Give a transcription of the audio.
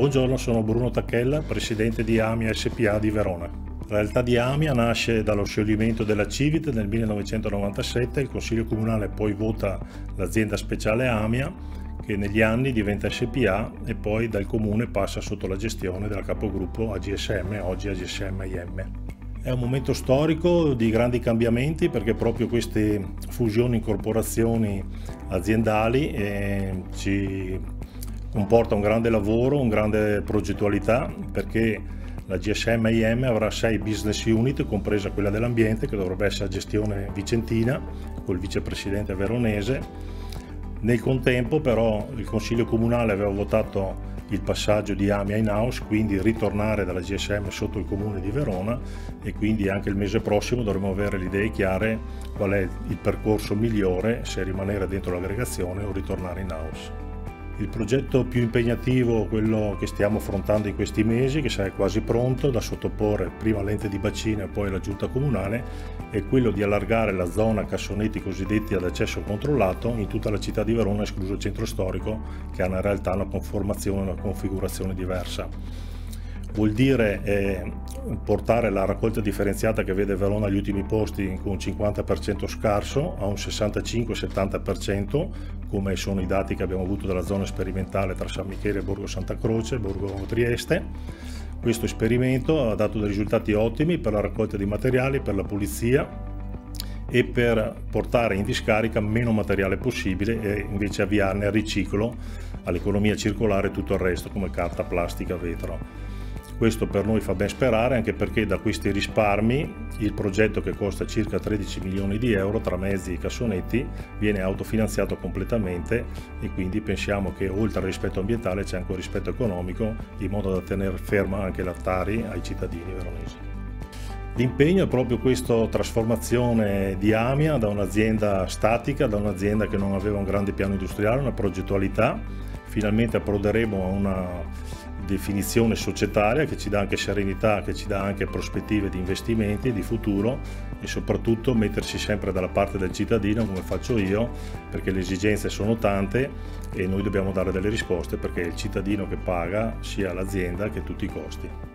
Buongiorno, sono Bruno Tacchella, presidente di AMIA SpA di Verona. La realtà di AMIA nasce dallo scioglimento della Civit nel 1997, il Consiglio Comunale poi vota l'azienda speciale AMIA, che negli anni diventa SpA e poi dal Comune passa sotto la gestione del capogruppo AGSM, oggi AGSM IM. È un momento storico di grandi cambiamenti perché proprio queste fusioni, incorporazioni aziendali ci comporta un grande lavoro, una grande progettualità, perché la GSM IM avrà 6 business unit, compresa quella dell'ambiente, che dovrebbe essere a gestione vicentina, col vicepresidente veronese. Nel contempo però il Consiglio Comunale aveva votato il passaggio di AMIA in house, quindi ritornare dalla GSM sotto il Comune di Verona, e quindi anche il mese prossimo dovremo avere le idee chiare qual è il percorso migliore, se rimanere dentro l'aggregazione o ritornare in house. Il progetto più impegnativo, quello che stiamo affrontando in questi mesi, che sarà quasi pronto, da sottoporre prima all'ente di bacino e poi alla giunta comunale, è quello di allargare la zona cassonetti cosiddetti ad accesso controllato in tutta la città di Verona, escluso il centro storico, che ha in realtà una conformazione, una configurazione diversa. Vuol dire portare la raccolta differenziata che vede Verona agli ultimi posti con un 50% scarso a un 65-70%, come sono i dati che abbiamo avuto dalla zona sperimentale tra San Michele, Borgo Santa Croce, Borgo Trieste. Questo esperimento ha dato dei risultati ottimi per la raccolta di materiali, per la pulizia e per portare in discarica meno materiale possibile e invece avviarne al riciclo, all'economia circolare, tutto il resto come carta, plastica, vetro. Questo per noi fa ben sperare, anche perché da questi risparmi il progetto, che costa circa 13 milioni di euro tra mezzi e cassonetti, viene autofinanziato completamente, e quindi pensiamo che oltre al rispetto ambientale c'è anche un rispetto economico, in modo da tenere ferma anche la Tari ai cittadini veronesi. L'impegno è proprio questa trasformazione di AMIA da un'azienda statica, da un'azienda che non aveva un grande piano industriale, una progettualità. Finalmente approderemo a una definizione societaria che ci dà anche serenità, che ci dà anche prospettive di investimenti, di futuro, e soprattutto metterci sempre dalla parte del cittadino, come faccio io, perché le esigenze sono tante e noi dobbiamo dare delle risposte, perché è il cittadino che paga sia l'azienda che tutti i costi.